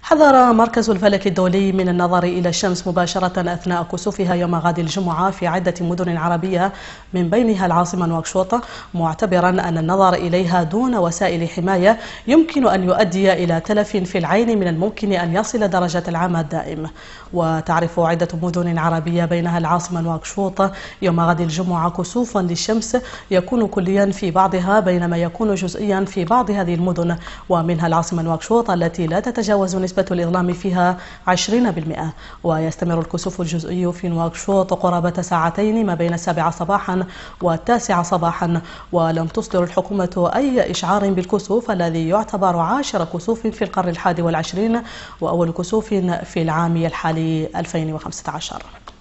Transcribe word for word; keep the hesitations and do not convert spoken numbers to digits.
حذر مركز الفلك الدولي من النظر إلى الشمس مباشرة أثناء كسوفها يوم غد الجمعة في عدة مدن عربية من بينها العاصمة نواكشوط، معتبرا أن النظر إليها دون وسائل حماية يمكن أن يؤدي إلى تلف في العين من الممكن أن يصل درجة العمى الدائم. وتعرف عدة مدن عربية بينها العاصمة نواكشوط يوم غد الجمعة كسوفا للشمس يكون كليا في بعضها بينما يكون جزئيا في بعض هذه المدن، ومنها العاصمة نواكشوط التي لا تتجاوز نسبة الإظلام فيها عشرين بالمئة. ويستمر الكسوف الجزئي في نواكشوط قرابة ساعتين ما بين السابعة صباحا والتاسعة صباحا، ولم تصدر الحكومة أي إشعار بالكسوف الذي يعتبر عاشر كسوف في القرن الحادي والعشرين وأول كسوف في العام الحالي ألفين وخمسة عشر.